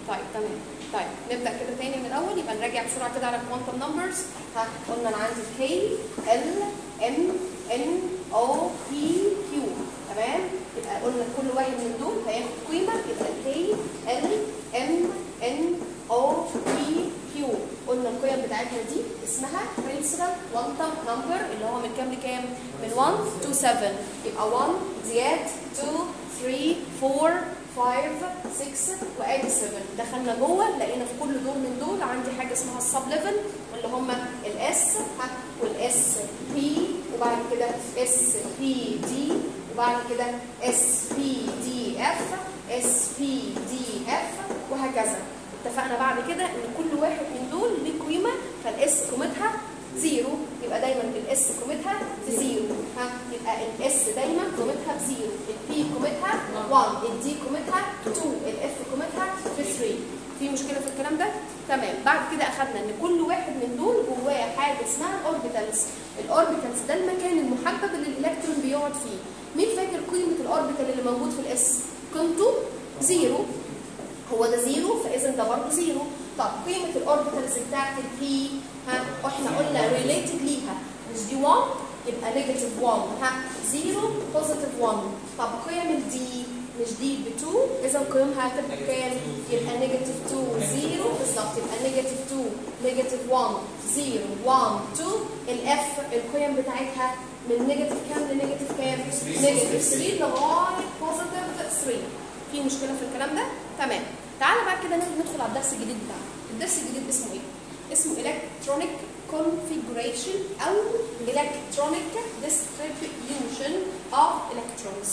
طيب تمام. طيب نبدا كده تاني من الاول. يبقى نراجع بسرعه كده على الكوانتم نمبرز. قلنا انا عندي كي ال ام ان او بي كيو. تمام. يبقى قلنا كل واحد من دول هياخد قيمه. يبقى كي ال ام ان او بي كيو. قلنا القيم بتاعتنا دي اسمها برنسبل كوانتم نمبر اللي هو من كام لكام؟ من 1 to 7. يبقى 1 زياد 2 3 4 5 6 وادي 7. دخلنا جوه لقينا في كل دور من دول عندي حاجه اسمها السب ليفل اللي هم الاس والاس بي وبعد كده اس بي دي وبعد كده اس بي دي اف اس بي دي اف وهكذا. اتفقنا بعد كده ان كل واحد من دول ليه قيمه. فالاس قيمتها 0 يبقى دايما الاس قيمتها 0. يبقى الاس دايما قيمتها 0. البي قيمتها 1. الدي قيمتها 2. الاف قيمتها 3. في مشكله في الكلام ده؟ تمام. بعد كده اخذنا ان كل واحد من دول جواه حاجه اسمها الاوربيتالز. الاوربيتالز ده المكان المحبب اللي الالكترون بيقعد فيه. مين فاكر قيمه الاوربيتال اللي موجود في الاس؟ قيمته 0. هو ده 0 فاذا ده برضه 0. طب قيمه الاوربيتالز بتاعت البي احنا قلنا ريليتد ليها مش دي 1 يبقى نيجاتيف 1 0 بوزيتيف 1. طب قيم الدي مش دي ب 2 اذا قيمها هتبقى كام؟ يبقى نيجاتيف 2 0 بالظبط. يبقى نيجاتيف 2 نيجاتيف 1 0 1 2. الاف القيم بتاعتها من نيجاتيف كام لنيجاتيف كام؟ نيجاتيف 3 لغايه بوزيتيف 3. في مشكله في الكلام ده؟ تمام. تعالى بعد كده ندخل على الدرس الجديد بتاعنا. الدرس الجديد اسمه ايه؟ اسمه electronic configuration او electronic distribution of electrons.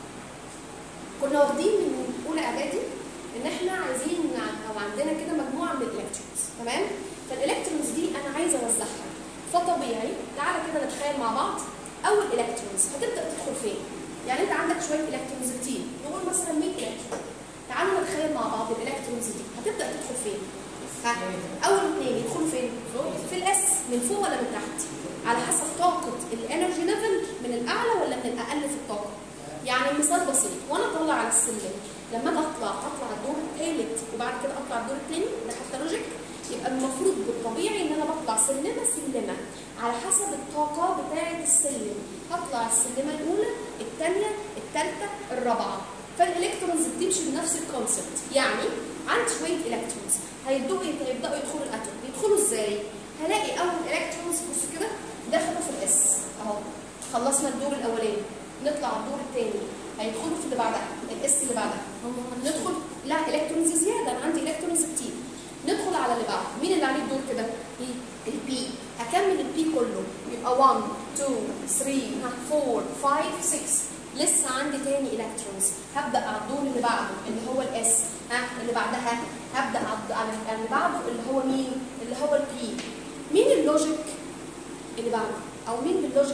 كنا واخدين من اولى اعدادي ان احنا عايزين او عندنا كده مجموعه من الالكترونز. تمام. فالالكترونز دي انا عايزه اوزعها. فطبيعي تعالى كده نتخيل مع بعض اول الكترونز هتبدا تدخل فين؟ يعني انت عندك شويه الكترونز كتير نقول مثلا 100 الكترون. تعالوا نتخيل مع بعض الالكترونز دي هتبدا تدخل فين؟ اول اثنين يدخلوا فين؟ في الاس. من فوق ولا من تحت؟ على حسب طاقه الانرجي ليفل من الاعلى ولا من الاقل في الطاقه. يعني مثال بسيط وانا طالع على السلم لما اجي اطلع الدور الثالث وبعد كده اطلع الدور الثاني ده حتى لوجيك. يبقى المفروض بالطبيعي ان انا بطلع سلمه على حسب الطاقه بتاعه السلم. هطلع السلمه الاولى الثانيه الثالثه الرابعه. فالالكترونز بتمشي بنفس الكونسبت. يعني عندي شويه الكترونز هيبداوا يدخلوا الاتوم. يدخلوا ازاي؟ هلاقي اول الكترونز بصوا كده دخلوا في الاس اهو. خلصنا الدور الاولاني نطلع الدور الثاني هيدخلوا في اللي بعدها الاس اللي بعدها. ندخل لا الكترونز زياده انا عندي الكترونز كتير. ندخل على اللي بعده. مين اللي عليه الدور كده؟ البي. هكمل البي كله يبقى 1 2 3 4 5 6. لسه عندي تاني الكترونز. هبدا على الدور اللي بعده اللي هو الاس. اللي بعدها هبدا على اللي بعده اللي هو مين؟ اللي هو البي. مين اللوجيك اللي بعده؟ او مين باللوجيك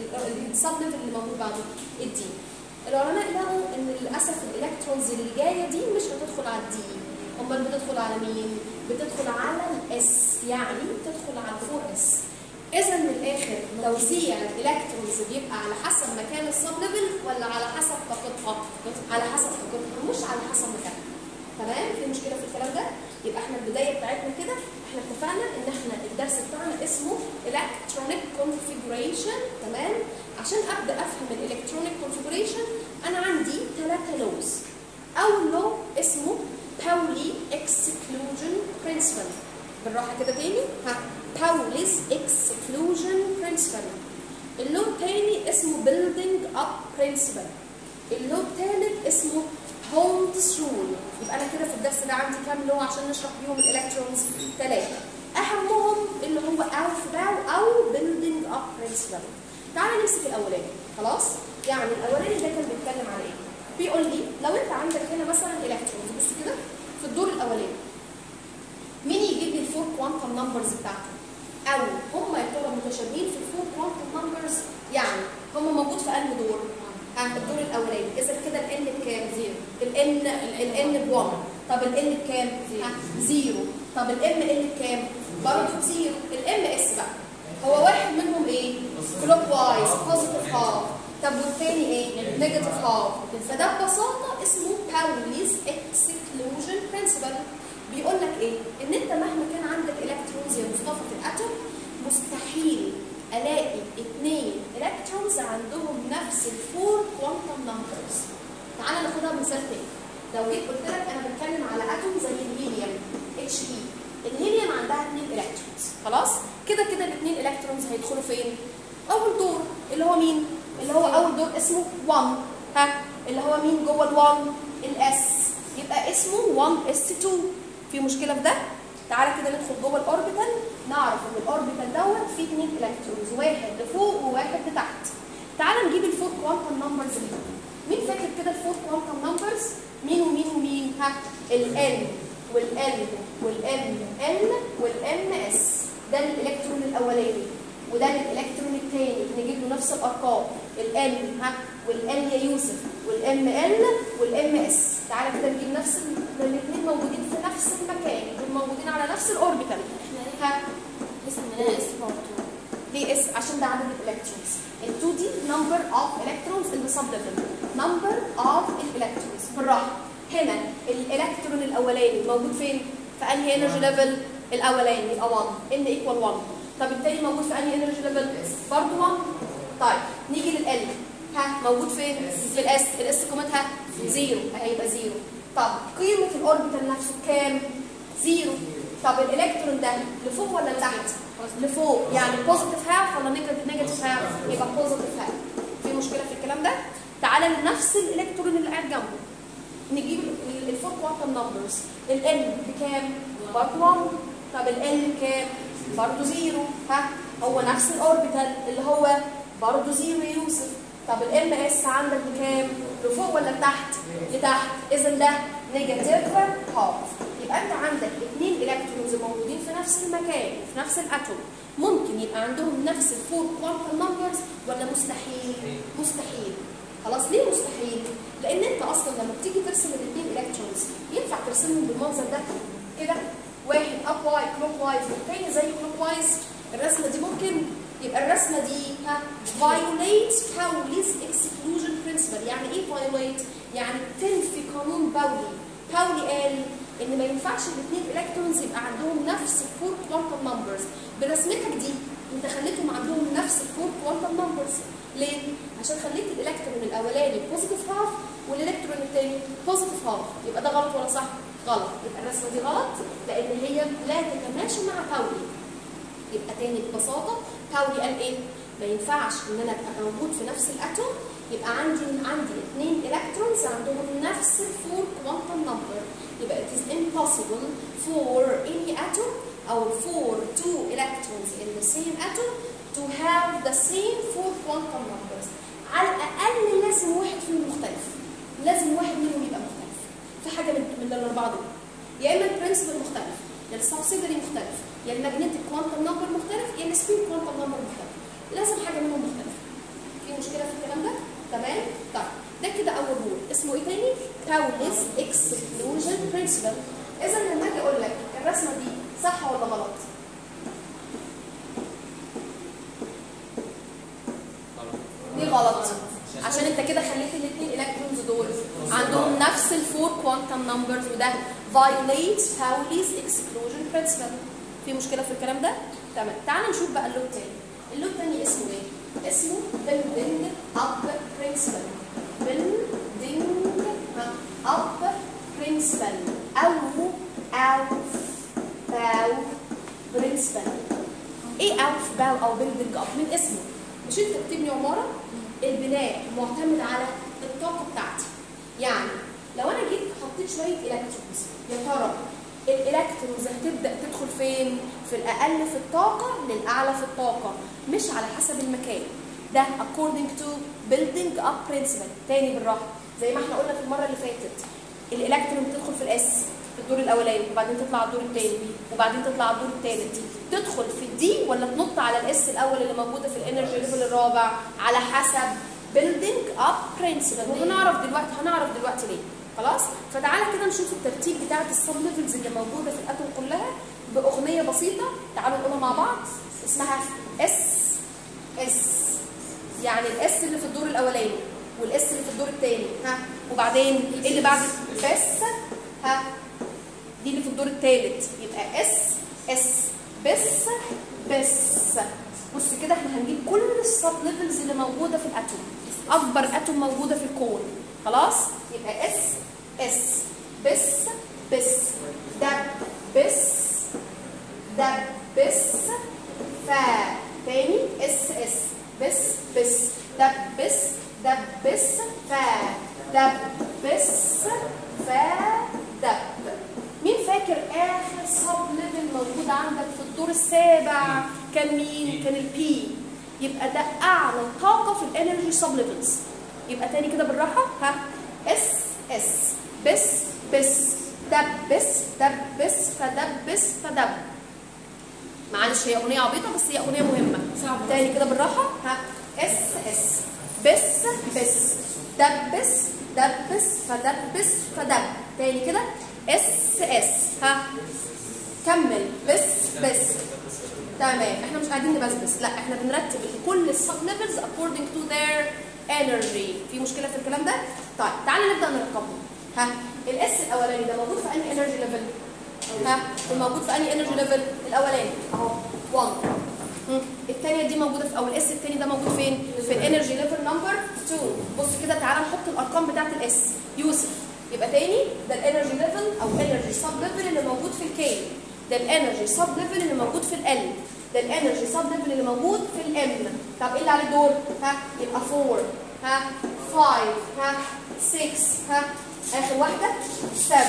السب ليفل اللي موجود بعده؟ الدي. العلماء لقوا ان للاسف الالكترونز اللي جايه دي مش هتدخل على الدي. امال بتدخل على مين؟ بتدخل على الاس. يعني بتدخل على 4 اس. اذا من الاخر توزيع الالكترونز بيبقى على حسب مكان السب ليفل ولا على حسب طاقتها؟ على حسب طاقتها مش على حسب مكانها. تمام؟ في مشكله في الكلام ده؟ يبقى احنا البدايه بتاعتنا كده احنا اتفقنا ان احنا الدرس بتاعنا اسمه electronic configuration. تمام؟ عشان ابدا افهم الالكترونيك configuration انا عندي 3 لوز. اول لو اسمه Pauli exclusion principle. بالراحه كده تاني Pauli's exclusion principle. اللو الثاني اسمه building up principle. اللو الثالث اسمه Holmes rule. يبقى انا كده في الدرس ده عندي كام لو عشان نشرح بيهم الالكترونز؟ 3. اهمهم اللي هو Aufbau او building up principle. تعالى نمسك الاولاني. خلاص؟ يعني الاولاني ده كان بيتكلم على ايه؟ بيقول لي لو انت عندك هنا مثلا الكترونز بص كده في الدور الاولاني مين يجيب لي الفور كوانتم نمبرز بتاعته؟ او هم يا ترى متشابهين في الفور كوانتم نمبرز؟ يعني هم موجود في انهي دور؟ الدور الاولاني. اذا كده الان بكام؟ 0. الان ب 1. طب الان بكام؟ 0. طب الام ال بكام؟ برضه 0. الام اس بقى هو واحد منهم ايه؟ كلوك وايز بوزيتيف هاف. طب والثاني ايه؟ نيجاتيف هاف. فده ببساطه اسمه باوليز اكسكلوجن برنسبل. بيقول لك ايه؟ ان انت مهما كان عندك الكترونز يا مصطفى في الاتوم مستحيل الاقي 2 الكترونز عندهم نفس الفور كوانتم نمبرز. تعالى ناخدها مثال تاني. لو جيت قلت لك انا بتكلم على اتوم زي الهيليوم اتش اي، الهيليوم عندها 2 الكترونز، خلاص؟ كده كده الاثنين الكترونز هيدخلوا فين؟ اول دور اللي هو مين؟ اللي هو اول دور اسمه 1. ها اللي هو مين جوه ال1؟ الاس، يبقى اسمه 1s2. في مشكله في ده؟ تعالى كده ندخل جوه الاوربيتال، نعرف ان الاوربيتال دوت فيه 2 الكترونز، واحد لفوق وواحد لتحت. تعالى نجيب الفور كوانتم نمبرز دي. مين فاكر كده الفور كوانتم نمبرز؟ مين ومين ومين؟ ها ال والال والام ال والام اس. ده الالكترون الاولاني وده الالكترون الثاني، نجيب له نفس الارقام، الان ها والان يا يوسف والام ال والام اس. تعالى كده نجيب نفس الاثنين موجودين في نفس المكان، موجودين على نفس الاوربيتال. ها اسمنا اس برضه. ليه اس؟ عشان ده عدد الالكترونز. ال 2 دي number of electrons in the sublevel. number of electrons. بالراحه. هنا الالكترون الاولاني موجود فين؟ في انهي انرجي ليفل؟ الاولاني يبقى 1 ان ايكوال 1. طب التاني موجود في انهي انرجي ليفل؟ برضه 1. طيب نيجي لل ها موجود فين؟ في الاس، الاس قيمتها 0 هيبقى 0. طب قيمه الاوربيتال نفسه كام؟ 0. طب الالكترون ده لفوق ولا لتحت؟ لفوق، يعني بوزيتيف هاف ولا نيجاتيف هاف؟ يبقى بوزيتيف هاف. في مشكله في الكلام ده؟ تعالى لنفس الالكترون اللي قاعد جنبه نجيب الفور كوانتم نمبرز. الان بكام؟ برضه 1. طب ال بكام؟ برضه 0. ها هو نفس الاوربيتال اللي هو برضه 0 يا يوسف. طب الام اس عندك بكام؟ لفوق ولا لتحت؟ لتحت، اذا ده نيجاتيف هاف. يبقى انت عندك 2 الكترونز موجودين في نفس المكان وفي نفس الاتوم، ممكن يبقى عندهم نفس الفور كوانتم نمبرز ولا مستحيل؟ مستحيل. خلاص ليه مستحيل؟ لان انت اصلا لما بتيجي ترسم الاثنين الكترونز ينفع ترسمهم بالمنظر ده كده، واحد اب واي كلوك وايز والثاني زي كلوك وايز. الرسمه دي ممكن يبقى الرسمه دي ها violate Pauli's exclusion principle. يعني ايه violate؟ يعني تنفي قانون باولي. باولي قال ان ما ينفعش الاثنين الكترونز يبقى عندهم نفس الفور كوانتم نمبرز. برسمتك دي انت خليتهم عندهم نفس الفور كوانتم نمبرز. ليه؟ عشان خليت الالكترون الاولاني بوزيتيف هاف والالكترون الثاني بوزيتيف هاف. يبقى ده غلط ولا صح؟ غلط. يبقى الرسمه دي غلط لان هي لا تتماشى مع باولي. يبقى تاني ببساطه باولي قال ايه؟ ما ينفعش ان انا ابقى موجود في نفس الاتوم يبقى عندي 2 الكترونز عندهم نفس الفور كوانتم نمبر. يبقى it is impossible for any atom or for 2 electrons in the same atom to have the same 4 quantum numbers. على الاقل لازم واحد فيهم مختلف، لازم واحد منهم يبقى مختلف في حاجه من الاربعه دول. يا اما البرنسبل مختلف، يا السبسيدري مختلف، يا الماجنتيك كوانتم نمبر مختلف، يا السبين كوانتم نمبر مختلف. لازم حاجه منهم مختلفه. في مشكله في الكلام ده؟ تمام؟ طيب ده كده اول رول. اسمه ايه تاني؟ Pauli's exclusion principle. اذا لما اجي اقول لك الرسمه دي صح ولا غلط؟ دي غلط عشان انت كده خليت الاثنين الكترونز دول عندهم نفس الفور كوانتم نمبرز، وده violates Pauli's exclusion principle. في مشكله في الكلام ده؟ تمام. تعال نشوف بقى اللوب تاني. اللوب تاني اسمه ايه؟ اسمه building up principle. building up principle او باو principle. ايه باو او building up؟ من اسمه. مش انت بتبني عماره؟ البناء معتمد على الطاقه بتاعتي. يعني لو انا جيت حطيت شويه الكترونز، يا ترى الالكترونز هتبدا تدخل فين؟ في الاقل في الطاقه للاعلى في الطاقه، مش على حسب المكان. ده according to building up principle. تاني بالراحه زي ما احنا قلنا في المره اللي فاتت، الالكترون بتدخل في الاس في الدور الاولاني، وبعدين تطلع على الدور الثاني، وبعدين تطلع على الدور الثالث. تدخل في الدي ولا تنط على الاس الاول اللي موجوده في الانرجي ليفل الرابع؟ على حسب building up principle. وهنعرف دلوقتي ليه. خلاص؟ فتعالى كده نشوف الترتيب بتاعت السب ليفلز اللي موجوده في الاتوم كلها باغنيه بسيطه. تعالوا نقولها مع بعض. اسمها اس. يعني الاس اللي في الدور الاولاني والاس اللي في الدور الثاني. ها وبعدين ايه اللي بعد بس ها دي اللي في الدور الثالث، يبقى اس اس بس بس. بص كده احنا هنجيب كل السب ليفلز اللي موجوده في الاتوم، اكبر اتوم موجوده في الكون. خلاص يبقى اس اس بس بس دب بس دب بس فا تاني اس اس بس بس دب بس دب بس فا دب بس فا دب. مين فاكر اخر سب ليفل موجود عندك في الدور السابع كان مين؟ كان البي. يبقى ده اعلى طاقه في الانرجي سب ليفلز. يبقى تاني كده بالراحه ها اس اس بس بس دبس دبس فدبس فدب. معلش هي اغنيه عبيطه بس هي اغنيه مهمه. تاني كده بالراحه ها اس اس بس بس دبس دبس فدبس فدب. تاني كده اس اس ها كمل بس بس. تمام احنا مش قاعدين نبسبس، لا احنا بنرتب كل السب ليفلز according to their energy. في مشكله في الكلام ده؟ طيب تعالى نبدا نرقمهم. ها الاس الاولاني ده موجود في انهي انرجي ليفل؟ ها موجود في انهي انرجي ليفل؟ الاولاني اهو 1. الثانيه دي موجوده في، او الاس الثاني ده موجود فين؟ في الانرجي ليفل نمبر 2. بص كده تعالى نحط الارقام بتاعت الاس. يوسف يبقى تاني ده الانرجي ليفل او انرجي سب ليفل اللي موجود في الكي، ده الانرجي سب ليفل اللي موجود في ال، ده الانرجي سب ليفل اللي موجود في الام. طب ايه اللي عليه الدور؟ ها يبقى 4 ها 5 ها 6 ها اخر واحده 7.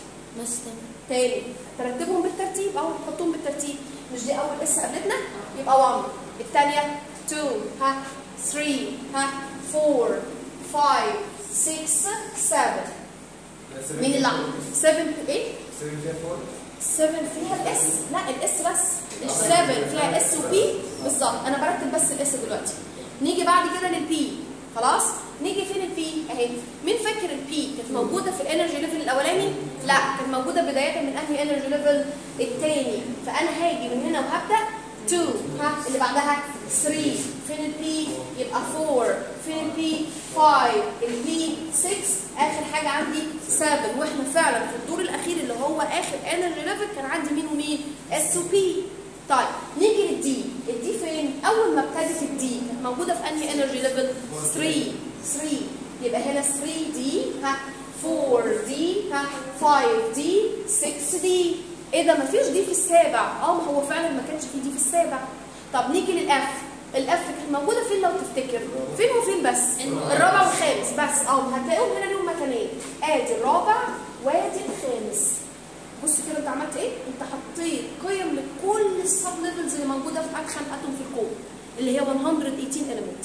تاني ترتبهم بالترتيب اهو، تحطهم بالترتيب. مش دي اول اس قابلتنا؟ يبقى 1. الثانيه 2 ها 3 ها 4 5 6 7. مين اللي عمل 7 ايه؟ 7 فيها 4؟ 7 فيها الاس، لا الاس بس، مش 7 فيها اس وبي بالظبط. انا برتب بس الاس دلوقتي. نيجي بعد كده للبي. خلاص نيجي فين البي اهي. مين فاكر البي كانت موجوده في الانرجي ليفل الاولاني؟ لا كانت موجوده بدايه من انهي انرجي ليفل؟ الثاني. فانا هاجي من هنا وهبدا 2 ها اللي بعدها 3. فين البي؟ يبقى 4. فين البي؟ 5. البي 6. اخر حاجه عندي 7. واحنا فعلا في الدور الاخير اللي هو اخر انرجي ليفل كان عندي مين ومين؟ اس وبي. طيب نيجي للدي. الدي فين؟ اول ما ابتدت الدي كانت موجوده في انهي انرجي ليفل؟ 3. يبقى هنا 3 دي ها 4 دي ها 5 دي 6 دي. ايه ده مفيش دي في السابع؟ ما هو فعلا ما كانش في دي في السابع. طب نيجي للاف. الاف كانت موجوده فين لو تفتكر؟ فين وفين بس؟ الرابع والخامس بس. هتلاقيهم هنا ليهم مكانين، ادي الرابع وادي الخامس. بص كده انت عملت ايه؟ انت حطيت قيم لكل السب ليفلز اللي موجوده في ادخن اتوم في الكون اللي هي 118 element.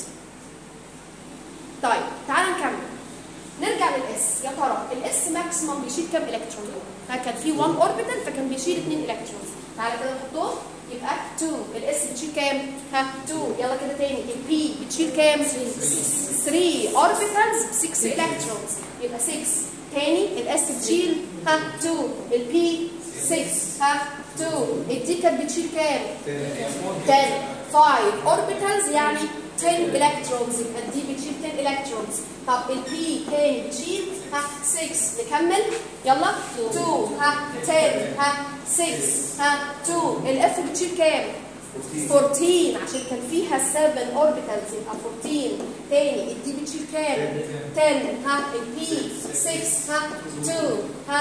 طيب تعالى نكمل. نرجع للاس. يا ترى الاس ماكسيمم بيشيل كام الكترون؟ كان في 1 اوربيتال فكان بيشيل 2 الكترونز. تعالى كده نحطهم يبقى 2. الاس بتشيل كام؟ 2. يلا كده تاني. البي بتشيل كام؟ 3 اوربيتالز 6 الكترونز يبقى 6. تاني الاس بتشيل 2. البي 6 2. الدي كانت بتشيل كام؟ 10. 5 اوربيتالز يعني 10 الكترونز، يبقى الدي بتشيل 10 الكترونز. طب البي كان بتشيل 6. نكمل يلا 2 10 6 2. الاف بتشيل كام؟ 14 عشان كان فيها 7 اوربيتالز يبقى 14. تاني الدي بتشيل كام؟ 10 البي 6 2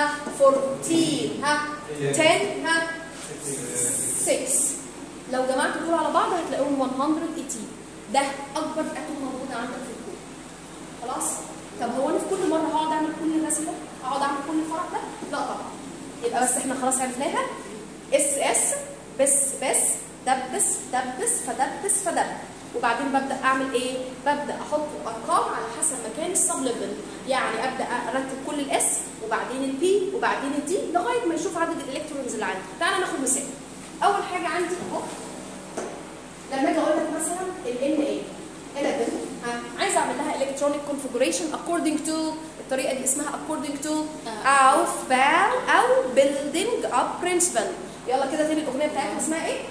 14 10 6. لو جمعت دول على بعض هتلاقيهم 118. ده اكبر اتوم موجود عندك في الكون. خلاص؟ طب هو انا في كل مره هقعد اعمل كل الرسم ده؟ هقعد اعمل كل الفرح ده؟ لا طبعا. يبقى بس احنا خلاص عرفناها. اس بس دبس فدبس فدب. وبعدين ببدا اعمل ايه؟ ببدا احط الارقام على حسب مكان السب ليفل. يعني ابدا ارتب كل الاس وبعدين البي وبعدين الدي لغايه ما اشوف عدد الالكترونز اللي عندي. تعالى ناخد مثال. اول حاجه عندي اهو لما اجي اقول لك مثلا ال NA 11 عايزه اعمل لها electronic configuration according to الطريقه دي اسمها according to Aufbau او building up principle. يلا كده تاني الاغنيه بتاعتنا اسمها ايه؟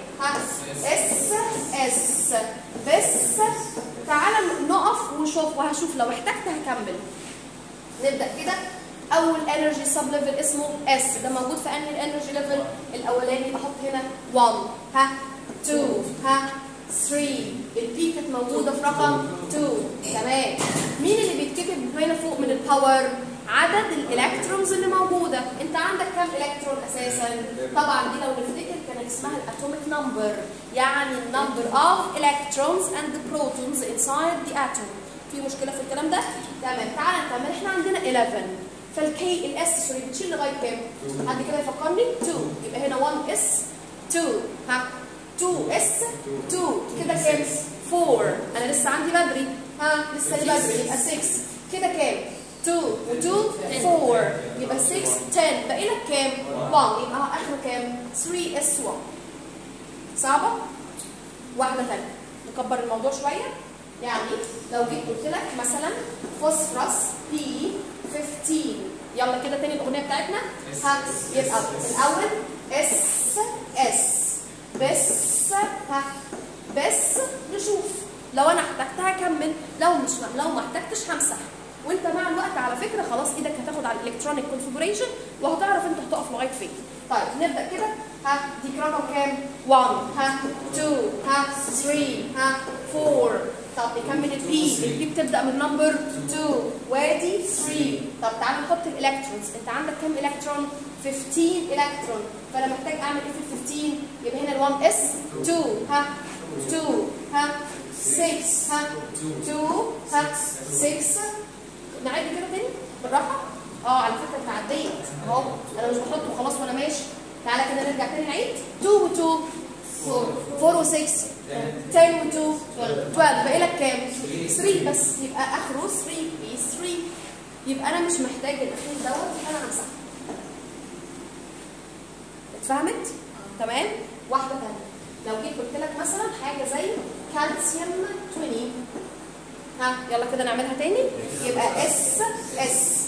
اس بس. تعالى نقف ونشوف وهشوف لو احتجت هكمل. نبدا كده اول انرجي سب ليفل اسمه اس، ده موجود في انهي الانرجي ليفل الاولاني؟ بحط هنا 1 ها 2 ها 3. البي كانت موجوده في رقم 2. تمام. مين اللي بيتكتب هنا فوق من الباور؟ عدد الالكترونز اللي موجوده. انت عندك كام الكترون اساسا؟ طبعا دي لو نفتكر كانت اسمها الاتوميك نمبر، يعني النمبر اوف electrons and the protons inside the atom. في مشكله في الكلام ده؟ تمام. تعالى نكمل. احنا عندنا 11، فالكي الاس سوري بتشيل لغايه كام؟ حد كده يفكرني؟ 2. يبقى هنا 1 اس 2 ها 2 اس 2 كده كام؟ 4. انا لسه عندي بدري ها لسه لي بدري يبقى 6 كده كام؟ 2 و2 4 يبقى 6 10 باقي لك كام؟ 1 يبقى اخره كام؟ 3 اس 1. صعبه؟ واحده ثانيه نكبر الموضوع شويه. يعني لو جيت قلت لك مثلا فوسفورس بي 15، يلا كده تاني الاغنيه بتاعتنا ها يبقى الاول اس اس بس ها بس نشوف لو انا احتجتها اكمل، لو ما احتجتش همسح. وانت مع الوقت على فكره خلاص ايدك هتاخد على الالكترونيك كونفيجريشن وهتعرف انت هتقف لغايه فين. طيب نبدا كده ها دي رقم كام؟ 1 ها 2 ها 3 ها 4. طب نكمل البي بتبدا من نمبر 2 وادي 3. طب تعالى نحط الالكترونز. انت عندك كام الكترون؟ 15 الكترون، فانا محتاج اعمل ايه في ال 15؟ يبقى هنا ال 1 اس 2 ها 2 ها 6 ها 2 ها 6. نعد كده تاني بالراحه. على فكره انت عديت اهو، انا مش بحطه خلاص وانا ماشي. تعالى كده نرجع تاني نعيد. 2 و 2 4 و 6 10 و 2 12 باقي لك كام؟ 3 بس، يبقى اخره 3 بي 3. يبقى انا مش محتاج الاخير دوت، انا همسحه. اتفهمت؟ تمام؟ واحده ثانيه لو جيت قلت لك مثلا حاجه زي كالسيوم 20 ها يلا كده نعملها تاني. يبقى اس اس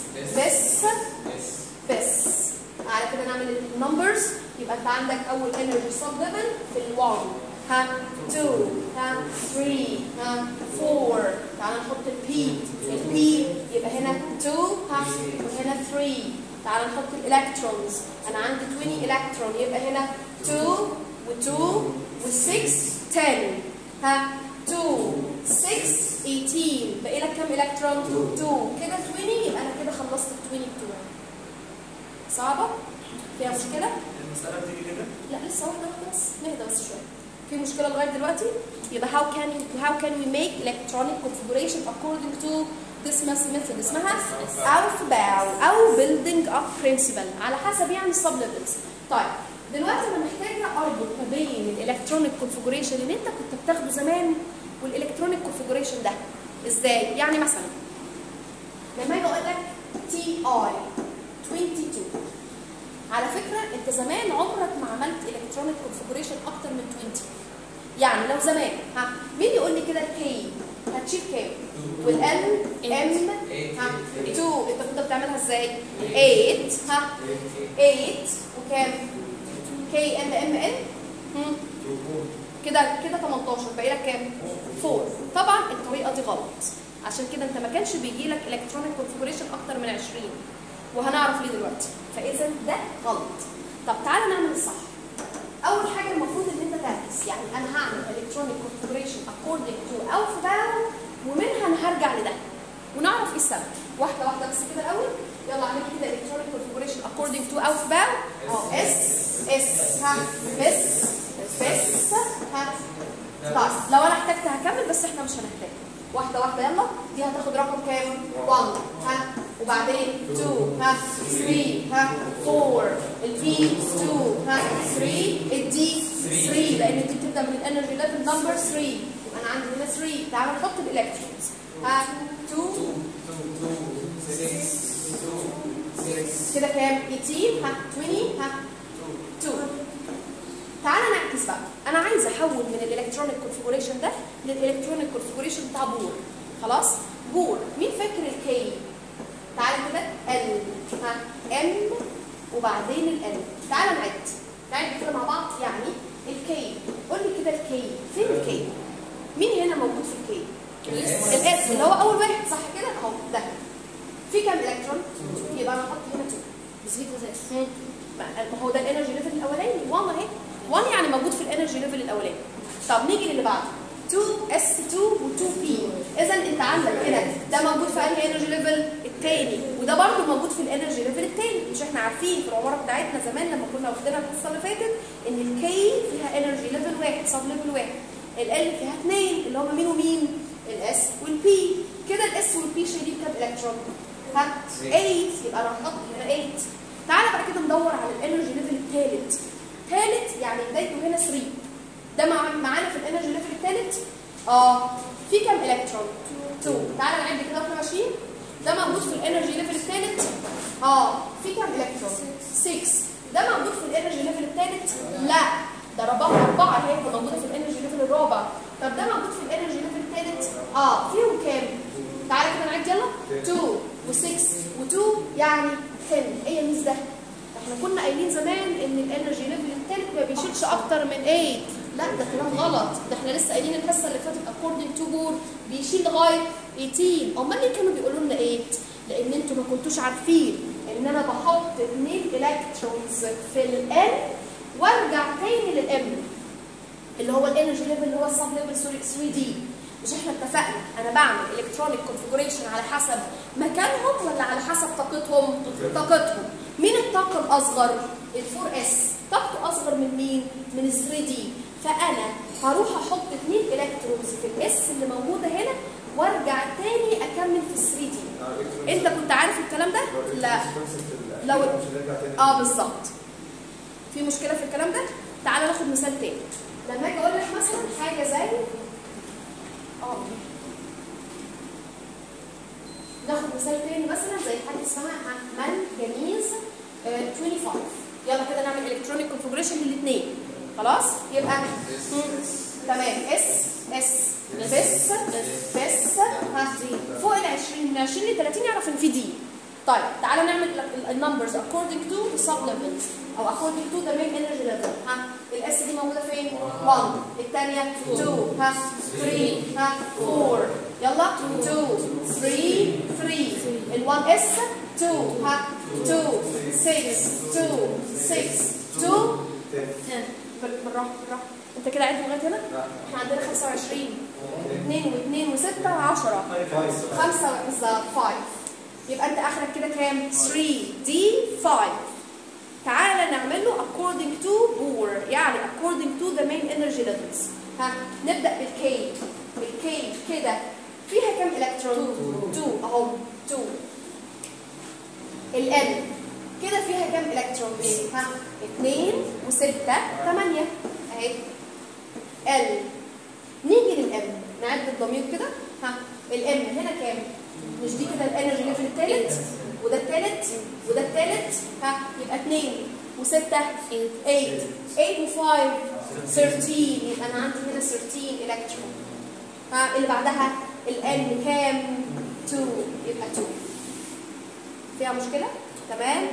بس على كده نعمل النمبرز. يبقى انت عندك اول انرجي سب ليفل في ال1 ها 2 ها 3 ها 4. تعالى نحط البي يبقى هنا 2 ها وهنا 3. تعالى نحط الالكترونز. انا عندي 20 الكترون يبقى هنا 2 و2 و6 10 ها 2 6 18 باقي لك كام الكترون؟ 2 كده 20. يبقى انا كده خلصت ال 20 بتوعي. صعبه؟ فيها مشكله؟ المساله بتيجي كده؟ لا لسه واحده بس، نهدى بس شويه. في مشكله لغايه دلوقتي؟ يبقى how can we make electronic configuration according to this method اسمها Aufbau او building up principle على حسب يعني السب ليفلز. طيب دلوقتي انا محتاجه اربط ما بين الالكترونيك كونفيجريشن اللي انت كنت بتاخده زمان والالكترونيك كونفيجريشن ده. ازاي؟ يعني مثلا لما اجي اقول لك تي اي 22، على فكره انت زمان عمرك ما عملت الكترونيك كونفيجريشن اكتر من 20. يعني لو زمان ها مين يقول لي كده الكي هتشيل كام؟ والان ام ها 2. انت كنت بتعملها ازاي؟ 8 ها 8 وكام؟ كي ان ام ان كده 18 باقي لك كام؟ 4. طبعا الطريقه دي غلط، عشان كده انت ما كانش بيجي لك الكترونيك كونفيجريشن اكتر من 20، وهنعرف ليه دلوقتي. فاذا ده غلط. طب تعالى نعمل الصح. اول حاجه المفروض ان انت تعكس، يعني انا هعمل الكترونيك كونفيجريشن اكوردنج تو Aufbau ومنها انا هرجع لده ونعرف ايه السبب. واحده واحده بس كده الاول. يلا اعمل كده الكترونيك كونفيجريشن اكوردنج تو Aufbau. اس ها بس ها. طيب لو انا احتجت هكمل، بس احنا مش هنحتاج. واحده واحده يلا. دي هتاخد رقم كام؟ 1 ها وبعدين 2 ها 3 ها 4. البي 2 ها 3. الدي 3 لان دي بتبدا من الانرجي ليفل نمبر 3. يبقى انا عندي هنا 3. تعالى نحط الالكترونز ها 2 6 كده كام؟ 18 ها 20 ها 2. تعالى نعكس بقى. انا عايزه احول من الالكترونيك كونفيجريشن ده للالكترونيك كونفيجريشن بتاع بور. خلاص؟ بور مين فاكر الكي؟ تعالى كده ال ها ام وبعدين ال. تعالى نعد كده مع بعض. يعني الكي قول لي كده الكي فين الكي؟ مين هنا موجود في الكي؟ الاس اللي هو اول واحد صح كده اهو. ده في كام الكترون؟ يبقى انا هحط هنا 2. بس في كذا. ما هو ده الانرجي ليفل الاولاني 1 اهي. 1 يعني موجود في الانرجي ليفل الاولاني. طب نيجي للي بعده 2s2 و2p. اذا انت عندك هنا ده موجود في انهي انرجي ليفل؟ الثاني، وده برضه موجود في الانرجي ليفل الثاني. مش احنا عارفين في العماره بتاعتنا زمان لما كنا واخدينها الحصه اللي فاتت ان الكي فيها انرجي ليفل 1 سب ليفل 1، ال فيها 2 اللي هم مين ومين؟ الاس والبي. كده الاس والبي شايلين كام الكترون؟ ها 8. يبقى انا هحط هنا 8. تعالى بقى كده ندور على الانرجي ليفل الثالث. ثالث يعني بدايته هنا 3. ده معانا في الانرجي ليفل الثالث في كام الكترون؟ 2. تعالى نعد كده واحنا ماشيين. ده موجود في الانرجي ليفل الثالث في كام الكترون؟ 6. ده موجود في الانرجي ليفل الثالث؟ لا، ده رقم 4 هي موجوده في الانرجي ليفل الرابع. طب ده موجود في الانرجي ليفل الثالث؟ فيهم كام؟ تعالى كده نعد يلا. 2 و6 و2 يعني 10. ايه يا ميس ده؟ احنا كنا قايلين زمان ان الانرجي ليفل الثالث ما بيشيلش اكتر من 8. لا ده كلام غلط، ده احنا لسه قايلين الحصه اللي فاتت according to بور بيشيل لغايه 18. امال ليه كانوا بيقولوا لنا 8؟ لان انتوا ما كنتوش عارفين ان انا بحط 2 الكترونز في الان وارجع تاني للام اللي هو الانرجي ليفل اللي هو السب ليفل 3 دي. مش احنا اتفقنا انا بعمل الكترونيك كونفيجريشن على حسب مكانهم ولا على حسب طاقتهم؟ طاقتهم. مين الطاقه الاصغر؟ ال4 اس طاقته اصغر من مين؟ من ال3 دي. فانا هروح احط 2 الكترونز في الاس اللي موجوده هنا وارجع تاني اكمل في ال3 دي. انت كنت عارف الكلام ده؟ لا. لو بالظبط. في مشكله في الكلام ده؟ تعالى ناخد مثال تاني. لما اجي اقول لك مثلا حاجه زي ناخد مثال تاني مثلا زي حاجه اسمها منجنيز 25. يلا كده نعمل الكترونيك كونفيجريشن للاثنين. خلاص؟ يبقى تمام بس فوق ال 20 من 20 ل 30 يعرف ان في دي. طيب تعالى نعمل النمبرز according to the sub levels او according to the main energy level. الاس دي موجوده فين؟ 1. الثانيه 2. 3. 4. يلا 2 3 ال1 اس 2. 2 6 بالراحه. انت كده عد لغايه هنا؟ احنا عندنا 25 2 و2 و6 10 5 بالظبط 5. يبقى انت اخرك كده كام؟ 3 دي 5. تعالى نعمل له according to بور يعني according to the main energy levels. نبدا بالكي. الكي كده فيها كام الكترون؟ 2 اهو 2. الان كده فيها كام الكترون؟ 2 و6 8 اهي. ال نيجي للام نعد الضمير كده. الام هنا كام؟ مش دي كده الانرجي ليفل الثالث وده الثالث وده الثالث. يبقى 2 و6 8 و5 13. يبقى انا عندي هنا 13 الكترون. اللي بعدها الان كام؟ 2. يبقى 2. فيها مشكله؟ تمام.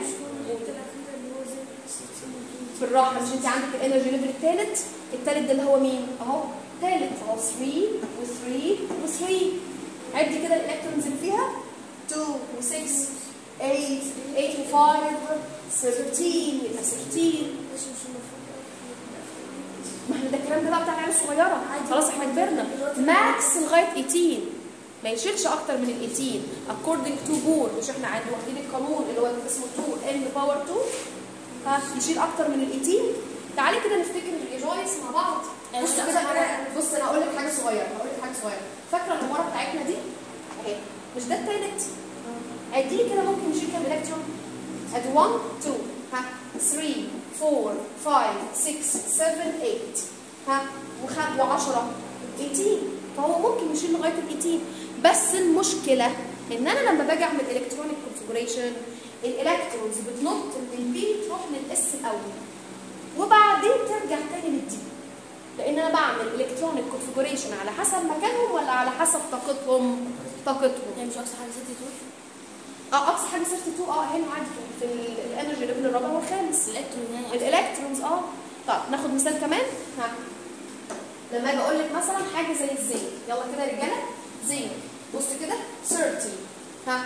بالراحه. مش انت عندك الانرجي ليفل الثالث؟ الثالث ده اللي هو مين؟ اهو ثالث اهو 3 و3 و3. عدي كده الالكترونز اللي فيها 2 و6 8 و5 13. يبقى 13. ما احنا ده الكلام ده بقى بتاع العيال الصغيره. خلاص احنا كبرنا. ماكس لغايه 18 ما يشيلش اكتر من ال 18 according to بور. مش احنا واخدين القانون اللي هو اسمه 2 n باور 2 يشيل اكتر من ال 18. تعالي كده نفتكر الاجايز مع بعض. بص كده بص انا هقول لك حاجه صغيره. فاكره العماره بتاعتنا دي اهي؟ مش ده الثالث؟ ادي لي كده ممكن نشيل كام الكترون؟ ادي 1 2 3 4 5 6 7 8 و10 18. فهو ممكن يشيل لغايه ال 18. بس المشكله ان انا لما باجي اعمل الكترونيك كونفيجريشن الالكترونز بتنط من البي تروح للاس الاول وبعدين ترجع تاني للدي. لان انا بعمل الكترونيك كونفيجريشن على حسب مكانهم ولا على حسب طاقتهم؟ يعني مش اقصى حاجه 62؟ اقصى حاجه 62 هنا عادي في الانرجي ليفل الرابع والخامس. الالكترونز طب ناخد مثال كمان. لما اجي اقول لك مثلا حاجه زي الزنك. يلا كده يا رجاله زنك. بص كده 30. نعمل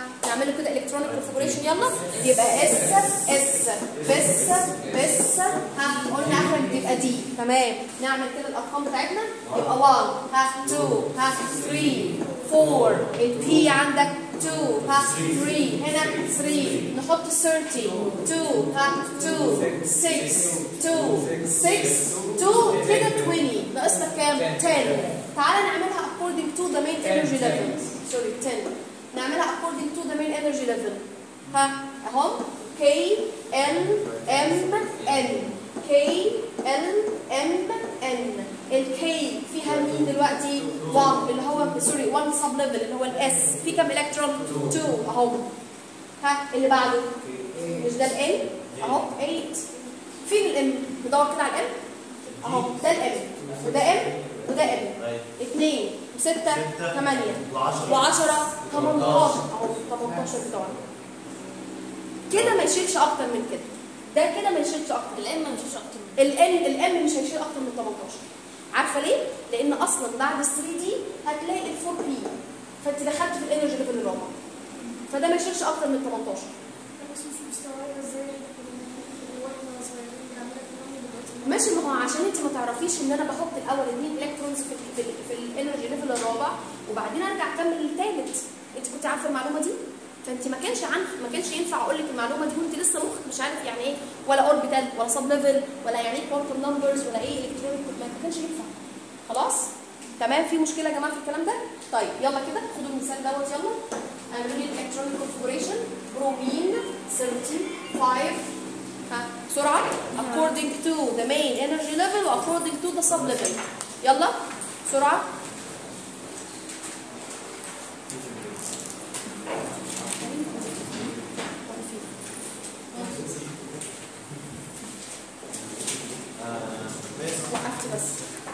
نعمل له كده الكترونيك كونفيجريشن. يلا يبقى اس اس بس بس قلنا اخرك تبقى دي. تمام. نعمل كده الارقام بتاعتنا يبقى 1 2 3 4 البي عندك 2 3 هنا 3 نحط 30 2 2 6 2 6 2 كده 20 ناقص لك كام؟ 10. تعالى نعملها according to the main energy level. سوري 10. نعملها according to the main energy level. اهو K L M N K L M N. ال K فيها مين دلوقتي؟ 1 اللي هو سوري 1 سب ليفل اللي هو الاس. في كام الكترون؟ 2 اهو. اللي بعده مش ده ال N اهو 8. فين الام؟ ندور كده على الام اهو. ده الام وده ام وده ام. 2 و6 8 و10 18 اهو. 18 بتوعنا كده ما يشيلش اكتر من كده. ده كده ما يشيلش اكتر. الام ما يشيلش اكتر. الام مش هيشيل اكتر من 18. عارفه ليه؟ لان اصلا بعد ال 3 دي هتلاقي ال 4 بي فانت دخلت في الانرجي ليفل الرابع فده ما يشيلش اكتر من 18. بس مش مستوعبه ازاي واحنا صغيرين بنعملها كمان دلوقتي. ماشي. ما هو عشان انت ما تعرفيش ان انا بحط الاول 2 الكترونز في الانرجي ليفل الرابع وبعدين ارجع اكمل الثالث. انت كنت عارفه المعلومه دي؟ فانت ما كانش ينفع اقول لك المعلومه دي وانت لسه مخك مش عارف يعني ايه ولا اوربيتال ولا سب ليفل ولا يعني ايه كوانتم نمبرز ولا ايه الكترونيك. ما كانش ينفع. خلاص؟ تمام. في مشكله يا جماعه في الكلام ده؟ طيب يلا كده خدوا المثال دوت. يلا اعملوا لي الالكترونيك كونفيجريشن. برومين 35 بسرعه according to the main energy level و according to the sub level. يلا بسرعه. وقفت بس.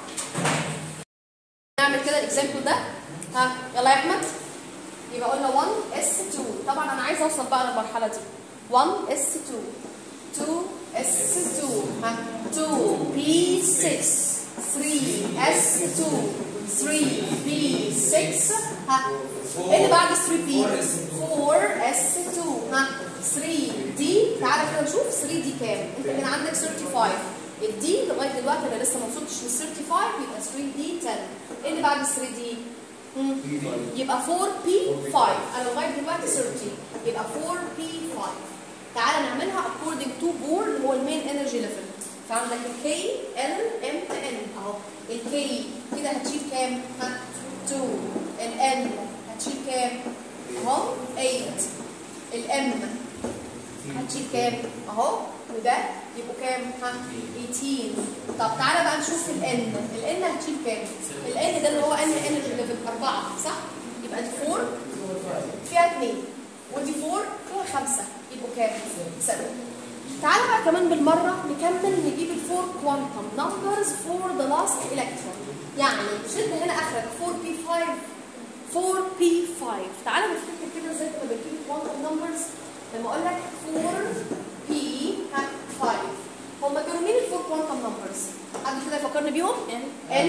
نعمل كده الاكزامبل ده. يلا يا احمد. يبقى قلنا 1 S2. طبعا انا عايزه اوصل بقى للمرحله دي. 1 S2 2 S2 2 P6 3 S2 3 P6 ايه اللي بعد 3 P؟ 4 S2 3 دي. تعالى كده نشوف 3 دي كام. انت كان عندك 35 الدي لغايه دلوقتي انا لسه ما وصلتش لل 35 يبقى 3 دي 10. ايه اللي بعد 3 دي؟ يبقى 4 بي 5. انا لغايه دلوقتي 30 يبقى 4 بي 5. تعالى نعملها according to بور اللي هو المين انرجي ليفل. فعندك الكي ال ام ان اهو. الكي كده هتشيل كام؟ 2. الان هتشيل كام؟ اهو 8. الام هتشيل كام؟ اهو. وده يبقوا كام؟ 18. طب تعالى بقى نشوف الان. الان هتشيل كام؟ الان ده اللي هو ان انرجي ليفل 4 صح؟ يبقى دي 4 فيها 2 ودي 4 فيها 5 يبقوا كام؟ 7. تعالى بقى كمان بالمره نكمل نجيب الفور كوانتم نمبرز فور ذا لاست الكترون. يعني مش انت هنا اخرك 4 بي 5 4 بي 5. تعالى نفتكر كده ازاي كنا بنجيب الكوانتم نمبرز. لما اقول لك 4 بي 5 هم كانوا مين الفور كوانتم نمبرز؟ حد كده يفكرني بيهم؟ ان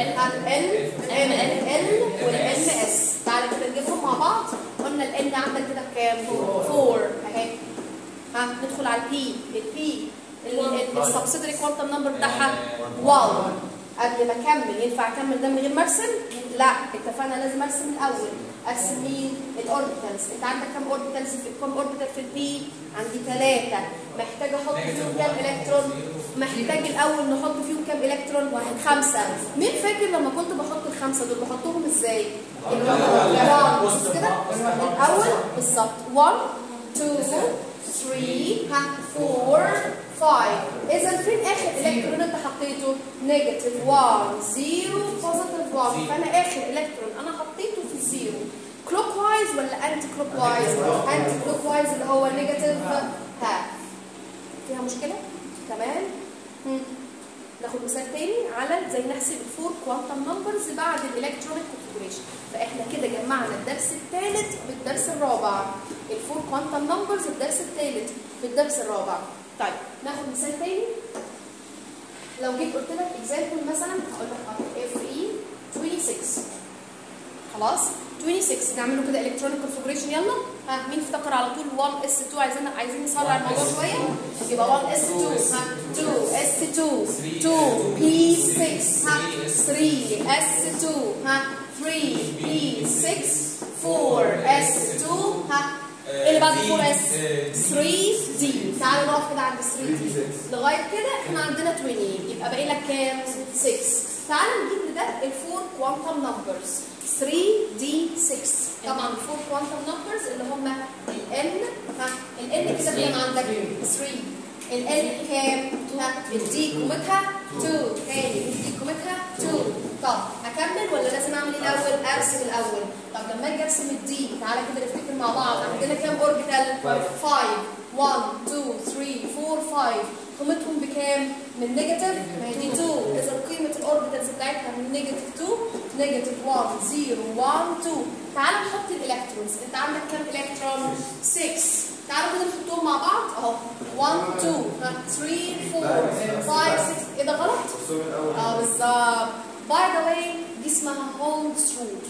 والام اس. تعالى كده نجيبهم مع بعض. قلنا الان عندك كده بكام؟ 4 اهي. ندخل على البي. البي السبسيدري كوانتم نمبر بتاعها 1. قبل ما اكمل ينفع اكمل ده من غير ما ارسم؟ لا اتفقنا لازم ارسم الاول. ارسم مين؟ الاوربيتالز. انت عندك كام اوربيتالز كام اوربيتال في البي؟ عندي 3. محتاج احط فيهم كام الكترون؟ محتاج الاول نحط فيهم كام الكترون؟ 5. مين فاكر لما كنت بحط ال5 دول بحطهم ازاي؟ بص كده الاول بالظبط 1 2 3 4 5. اذا فين اخر الكترون انت حطيته؟ نيجاتيف 1 0 بوزيتيف 1. فانا اخر الكترون انا حطيته في الزيرو. كلوك وايز ولا انتي كلوك وايز؟ انتي كلوك وايز اللي هو نيجاتيف فيها مشكله؟ تمام. ناخد مثال تاني على ازاي نحسب الفور كوانتم نمبرز بعد الالكترونيك كونفيجريشن. فاحنا كده جمعنا الدرس الثالث بالدرس الرابع. الفور كوانتم نمبرز الدرس الثالث بالدرس الرابع. طيب ناخد مثال تاني. لو جيت قلت لك اكزامبل مثلا هقول لك اف اي 26 خلاص 26 نعمله كده الكترونيك كونفجريشن. يلا ها مين افتكر على طول 1 اس 2؟ عايزين نسرع الموضوع شويه. يبقى 1 اس 2 ها 2 اس 2 2 بي 6 ها 3 اس 2 ها 3 بي 6 4 اس 2 ها اللي بعد 4 اس 3 دي. تعالوا نقف كده عند 3 دي لغايه كده احنا عندنا 20 يبقى باقي لك كام؟ 6. تعالوا نجيب لده الفور كوانتم نمبرز 3 دي 6. طبعا الفور كوانتم نمبرز اللي هم الان ها الان كده كام عندك؟ 3. الان كام؟ ها الدي قيمتها 2 تاني الدي قيمتها 2. طب هكمل ولا لازم اعمل ايه الاول؟ ارسم الاول. طب لما اجي ارسم الدي تعالى كده نفتكر مع بعض عندنا كام اوربيتال؟ 5 1 2 3 4 5 قيمتهم بكام؟ من نيجاتيف ما هي دي 2 اذا قيمه الاوربيتالز بتاعتها من نيجاتيف 2 نيجاتيف 1 0 1 2. تعالى نحط الالكترونز. انت عندك كام الكترون؟ 6. تعالوا كده نحطهم مع بعض اهو 1 2 3 4 5 6. ايه ده غلط؟ بالظبط. باي ذا واي دي اسمها هولمز رول.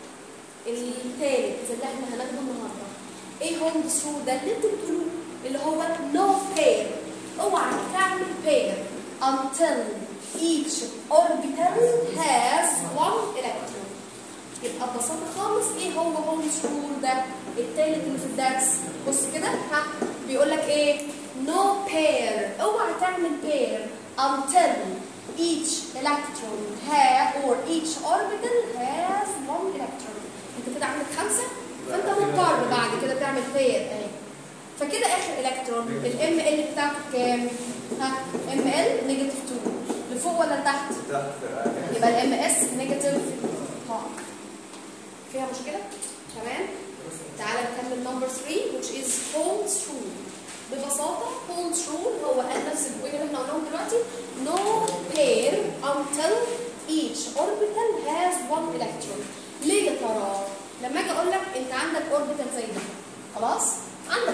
الثالث اللي احنا هناخده النهارده ايه هولمز رول ده اللي انتوا بتقولوه اللي هو no pair. اوعى تعمل pair until each orbital has one electron. يبقى ببساطه خالص ايه هو هولمز رول ده؟ الثالث اللي في الدرس. بص كده ها بيقول لك ايه؟ no pair. اوعى تعمل pair until each electron or each orbital has one electron. انت كده عندك 5 فانت مضطر بعد كده تعمل pair اهي. فكده اخر الكترون الام ال بتاعته كام؟ ها ام ال نيجاتيف 2. لفوق ولا لتحت؟ يبقى الام اس نيجاتيف هاف. فيها مشكله؟ تمام؟ تعالى نكمل نمبر 3 which is Holmes rule. ببساطه Holmes rule هو قال نفس البوينت اللي احنا قلناهم دلوقتي no pair until each orbital has one electron. ليه يا ترى؟ لما اجي اقول لك انت عندك اوربيتال زي ده خلاص؟ عندك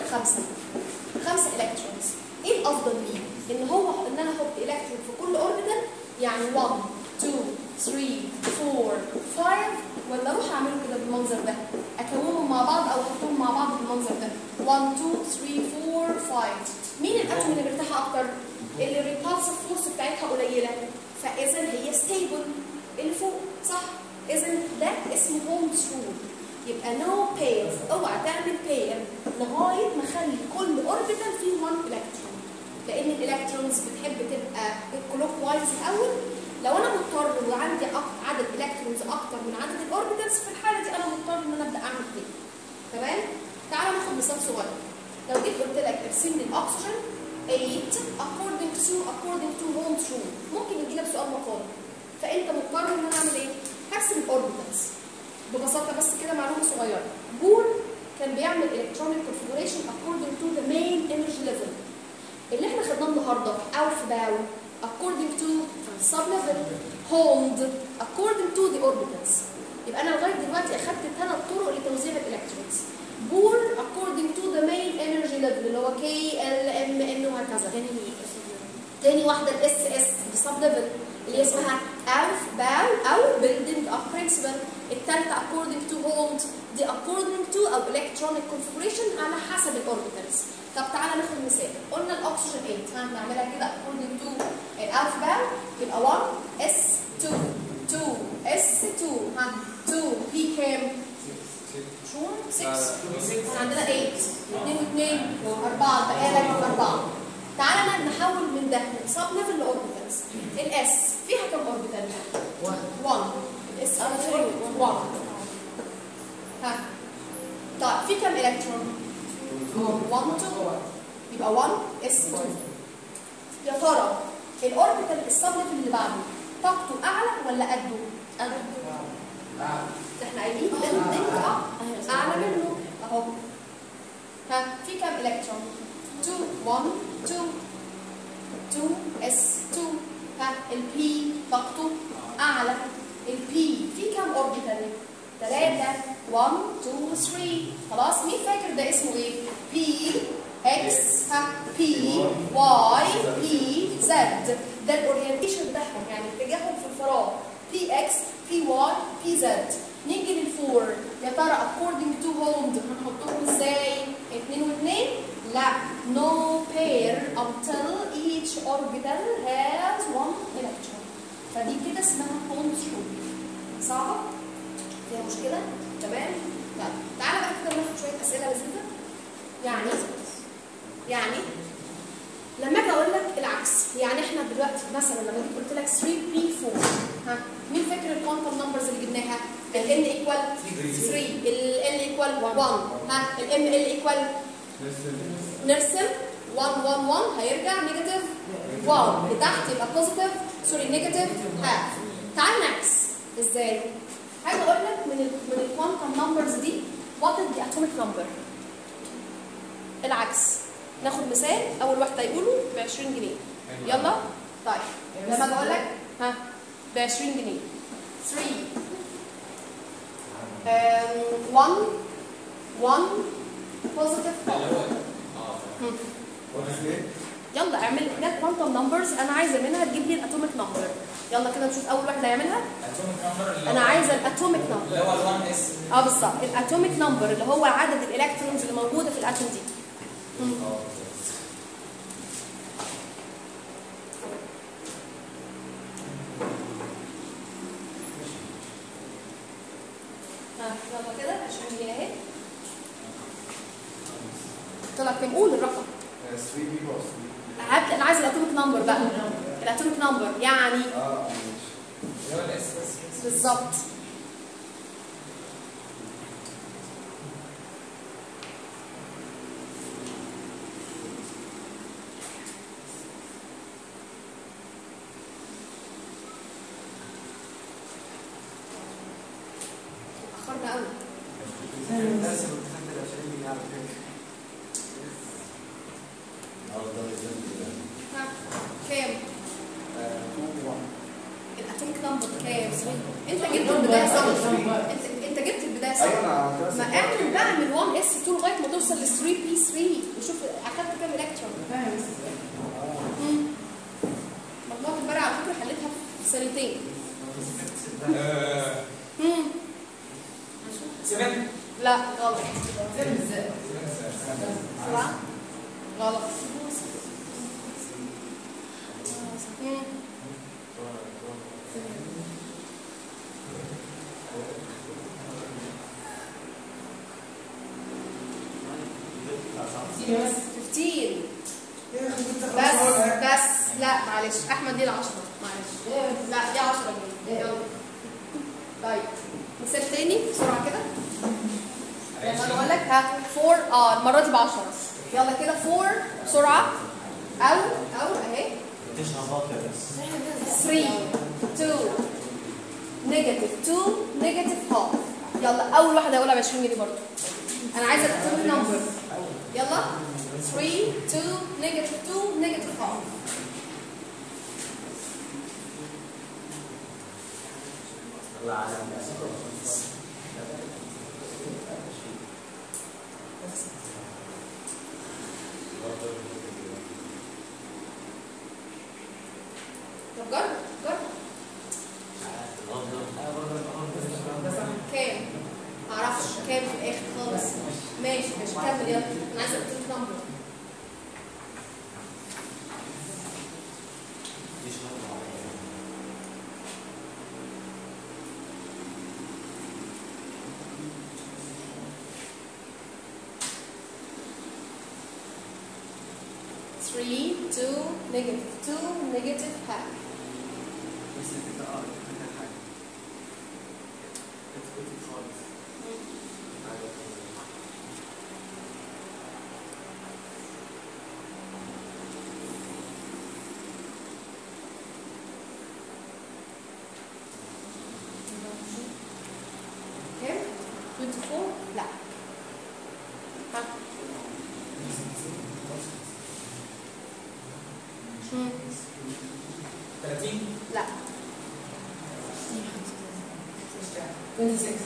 5 الكترونز. ايه الافضل ليه؟ ان انا احط الكترون في كل اوربيتال يعني 1 2 3 4 5 ولا اروح اعمله كده بالمنظر ده؟ اكونهم مع بعض او احطهم مع بعض بالمنظر ده 1 2 3 4 5. مين الاتوم اللي مرتاحه اكتر؟ اللي الريبالسيف فورس بتاعتها قليله فاذا هي ستيبل اللي فوق صح؟ اذا ده اسمه هولمز رول. يبقى no pair. اوعى تعمل pair لغايه ما اخلي كل اوربيتال فيه 1 الكترون لان الالكترونز بتحب تبقى الكلوك وايز الاول. لو انا مضطر وعندي عدد الكترونز اكتر من عدد الاوربيتالز في الحاله دي انا مضطر ان انا ابدا اعمل كده. تمام؟ تعالى ناخد مثال صغير. لو جيت قلت لك ارسم لي الاكسجين 8 according to Holmes rule ممكن يجي لك سؤال مقالي. فانت مضطر ان انا اعمل ايه؟ هرسم الاوربيتالز. ببساطه بس كده معلومه صغيره. بور كان بيعمل الكترونيك كونفجريشن according to the main energy level. اللي احنا خدناه النهارده ألف باو according to sub level Holmes according to the orbitals. يبقى انا لغايه دلوقتي اخدت 3 طرق لتوزيع الالكترونز. بور according to the main energy level اللي هو كي ال ام ان وهكذا. تاني واحده الاس اس دي sub level اللي اسمها ألف باو أو building up principle. الثالثة according to Holmes دي according to أو electronic configuration على حسب الأوربيتالز. طب تعالى ناخد مثال. قلنا الأكسجين 8 هنعملها كده according to الألف باو يبقى 1 اس 2 2 اس 2 ها 2 بي كام؟ 6 عندنا 8 2 و2 4 بقى لك 4. تعالى نحول من ده من سب ليفل لاوربيتالز. الاس فيها كم اوربيتال؟ 1. الاس 1 ها طيب في كم الكترون؟ 1 2 يبقى 1 اس 2. يا ترى الاوربيتال السب ليفل اللي بعده طاقته اعلى ولا قده؟ احنا قايلين اعلى منه اهو. ها في كم الكترون؟ 2 1 2 اس 2. ها البي طاقته اعلى. البي في كم اوربيتال؟ 3 1 2 3. خلاص مين فاكر ده اسمه ايه؟ بي اكس ها بي واي بي زد. ده الاورينتيشن بتاعهم يعني اتجاههم في الفراغ بي اكس بي واي بي زد. نيجي للفوق 4. يا ترى according to Holmes هنحطهم ازاي؟ 2 و2؟ لا. No pair until each orbital has 1 electron. فدي كده اسمها Holmes rule. صعبة؟ فيها مشكلة؟ تمام؟ طيب تعالى بقى كده ناخد شوية أسئلة لذيذة. يعني لما اجي اقول لك العكس، يعني احنا دلوقتي مثلا لما جيت قلت لك 3p4 ها مين فاكر الكوانتم نمبرز اللي جبناها؟ ال n ايكوال 3 ال l ايكوال 1 ها ال m l ايكوال نرسم 1 1 1 هيرجع نيجاتيف 1 لتحت يبقى بوزيتيف نيجاتيف هاف. تعال نعكس ازاي؟ عايز اقول لك من الكوانتم نمبرز دي وات از ذا اتوميك نمبر. العكس. ناخد مثال اول واحد هيقوله ب 20 جنيه. يلا طيب لما اجي اقول لك ها ب 20 جنيه 3 1 بوزيتيف يلا اعمل لي كوانتم نمبرز انا عايزه منها تجيب لي الاتوميك نمبر. يلا كده نشوف اول واحده هيعملها. انا عايزه الاتوميك نمبر اللي هو ال1 اس. بالظبط الاتوميك نمبر اللي هو عدد الالكترونز اللي موجوده في الاتوم دي. يلا كده 20 جنيه اهي. طلع كام؟ قول الرقم. 3 بلس. انا عايز الاتوميك نمبر بقى. الاتوميك نمبر يعني بالظبط. اخرنا قوي. كام؟ الاتوميك نمبر كام؟ انت جبت البدايه صح. انت جبت البدايه صح. ما اعمل بقى من 1 اس 2 لغايه ما توصل ل 3 بي 3 وشوف اخدت كام الكترون. مجموعه امبارح على فكره حليتها في سنتين. 7 لا غلط. 7 غلط. 15 بس لا معلش احمد دي ال 10 معلش لا دي 10 جنيه. يلا طيب مثال تاني بسرعه كده. لما اقول لك ها 4 المره دي ب 10. يلا كده 4 بسرعه او اهي 3 2 نيجاتيف 2 نيجاتيف هاف. يلا اول واحده هقولها ب 20 جنيه برضه. انا عايزه الاتوميك نمبر. يلا 3 2 نيجاتيف 2 نيجاتيف هاف. طب جرب كام؟ معرفش كام في الاخر خالص. ماشي كمل يلا. انا عايزه الاتوميك نمبر. Three, 2, negative 2, negative half. Okay, 24? لا. ها. 30 لا. 26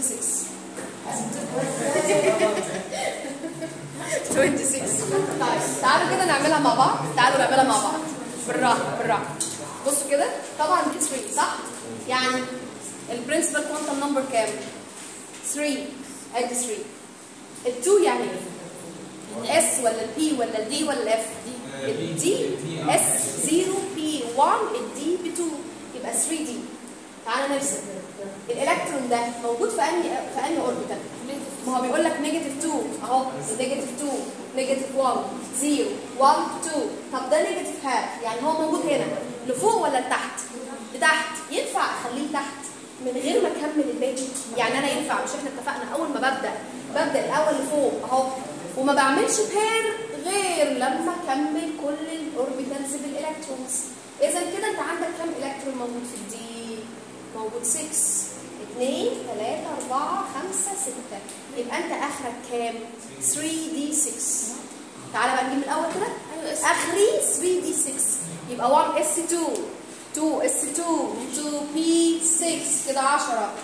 طيب تعالوا كده نعملها مع بعض. بالراحه. بصوا كده طبعا دي 3 صح؟ يعني البرنسبل كوانتم نمبر كام؟ 3 ادي 3. ال2 يعني ايه؟ الاس ولا البي ولا الدي ولا الاف؟ الدي اس 0 بي 1 الدي ب 2 يبقى 3 دي. تعالى نرسم الالكترون ده موجود في انهي اوربيتال؟ ما هو بيقول لك نيجاتيف 2 اهو، نيجاتيف 2 نيجاتيف 1 0 1 2. طب ده نيجاتيف هاف يعني هو موجود هنا لفوق ولا لتحت؟ لتحت. ينفع اخليه تحت من غير ما اكمل الباقي؟ يعني انا ينفع، مش احنا اتفقنا اول ما ببدا الاول لفوق اهو وما بعملش بير غير لما اكمل كل الاوربيتالز بالالكترونز. اذا كده انت عندك كام الكترون موجود في الدي؟ موجود 6 2 3 4 5 6. يبقى انت اخرك كام؟ 3 دي 6. تعالى بقى نجيب من الاول كده. اخري 3 دي 6 يبقى 1 اس 2 2 اس 2 2 بي 6 كده 10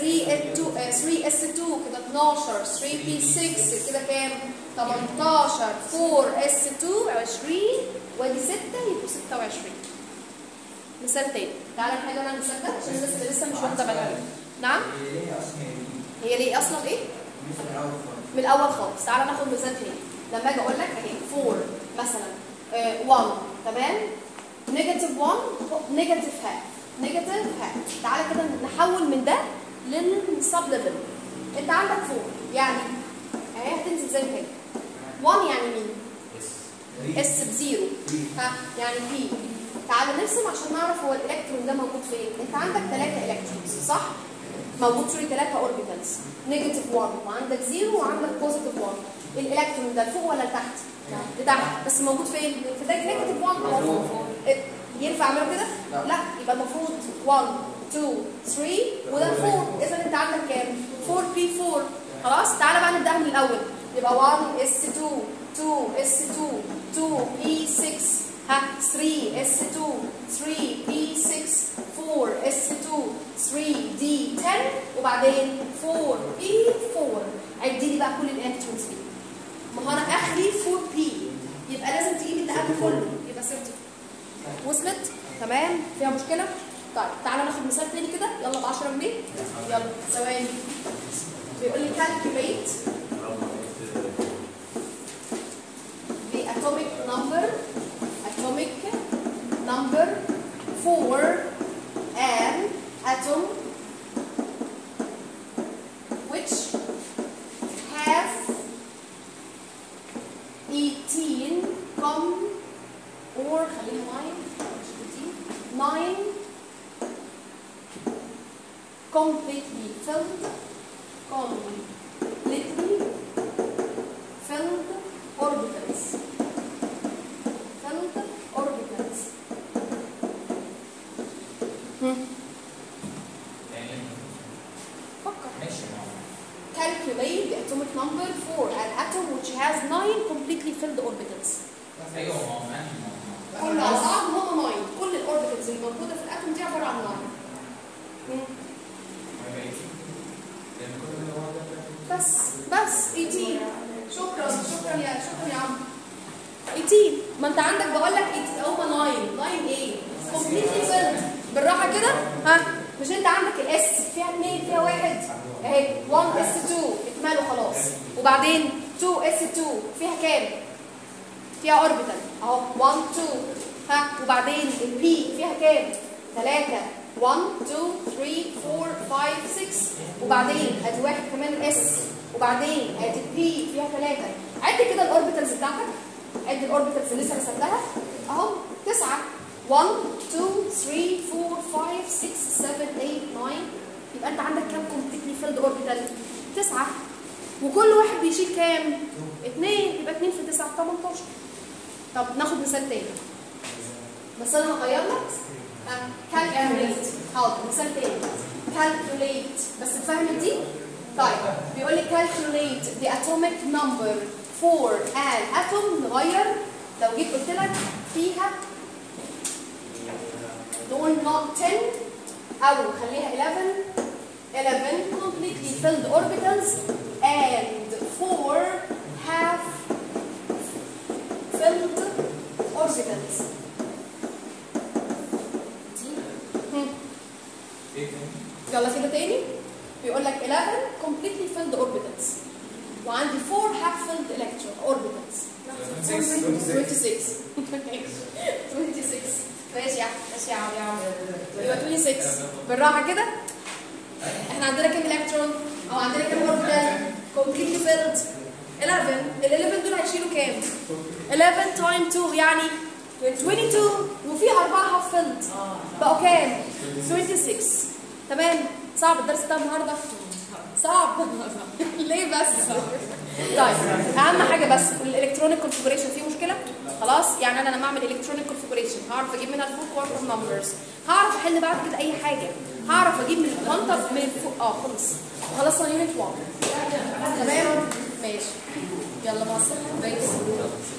3 اس 2 كده 12 3 بي 6 كده كام؟ 18 4 اس 2 20 وادي 6 يبقوا 26. مثال تاني. تعالى نحل انا المثال ده عشان الناس اللي لسه مش واخده بالها. نعم؟ هي ليه اصلا ايه؟ من الاول خالص. تعالى ناخد مثال تاني. لما اجي اقول لك اهي 4 مثلا 1 تمام؟ نيجاتيف 1 نيجاتيف هاف نيجاتيف هاف. تعالى كده نحول من ده للسب ليفل. انت عندك 4 يعني اهي هتنزل زي ما هي. 1 يعني مين؟ اس بزيرو. ها يعني بي. تعالى نرسم عشان نعرف هو الالكترون ده موجود فين. انت عندك 3 الكترونز صح؟ موجود 3 اوربيتالز نيجاتيف 1 وعندك 0 وعندك بوزيتيف 1. الالكترون ده لفوق ولا لتحت؟ لتحت. بس موجود فين؟ في ده نيجاتيف 1 ولا فوق؟ ينفع اعمله كده؟ لا يبقى المفروض 1 2 3 وده 4. اذا انت عندك كام؟ 4 بي 4. خلاص تعالى بقى نبدأ من الاول. يبقى 1 اس 2 2 اس 2 2 بي 6 ها 3 اس 2 3 بي 6 4 اس 2 3 دي 10 وبعدين 4 بي 4. عدي لي بقى كل الالكترونز دي. ما هو انا اخري 4 بي يبقى لازم تجيب اللي قبل كله يبقى 30. وصلت؟ تمام؟ فيها مشكله؟ طيب تعالى ناخد مثال تاني كده. يلا ب 10 جنيه. يلا ثواني. بيقول لي calculate the atomic number for an atom which has 18 or خليها 9 completely filled orbitals. فكر. Calculate the atomic number for an atom which has 9 completely filled orbitals. ايوه كل على بعض هم 9. كل الاوربيتالز اللي موجوده في الاتوم دي عباره عن 9. بس 18. شكرا يا عم. 18. ما انت عندك بقول لك هم 9 ايه؟ كومبليتلي فيلد. بالراحه كده ها. مش انت عندك الاس فيها 2 فيها 1 اهي 1 اس 2 اكماله خلاص. وبعدين 2 اس 2 فيها كام؟ فيها اوربيتال اهو 1 2 ها. وبعدين البي فيها كام؟ 3 1 2 3 4 5 6. وبعدين ادي واحد كمان الاس. وبعدين ادي البي فيها 3. عد كده الاوربيتالز بتاعتك. عد الاوربيتالز اللي لسه رسمتها اهو 9 1 2 3 4 5 6 7 8 9. يبقى انت عندك كام كومبليتلي فيلد اوربيتال؟ 9. وكل واحد بيشيل كام؟ 2. يبقى 2 في 9 18. طب ناخد مثال تاني. بس انا هغير لك calculate. حاضر مثال تاني. calculate بس تفهم دي؟ طيب بيقول لي calculate the atomic number for an atom. نغير. لو جيت قلت لك فيها نقول not 10 او خليها 11 completely filled orbitals and 4 half filled orbitals. يلا كده تاني. بيقول لك 11 completely وعندي 4 half filled electron orbitals. 26 ماشي يا ماشي يا عم يبقى 26 بالراحه كده. احنا عندنا كام الكترون او عندنا كام اوربيتال كومبليتلي فيلد؟ 11. ال 11 دول هيشيلوا كام؟ 11 تايم 2 يعني 22 وفي 4 هاف فيلد بقوا كام؟ 26. تمام. صعب الدرس ده النهارده؟ صعب ليه بس؟ طيب اهم حاجه بس الالكترونيك كونفيجريشن فيه مشكله؟ خلاص يعني انا لما اعمل الكترونيك كونفيجريشن هعرف اجيب منها الفول كوانتم نمبرز، هعرف احل بعد كده اي حاجه، هعرف اجيب من الكوانتم من فوق. خلصنا يونت 1 تمام؟ ماشي يلا مع السلامه.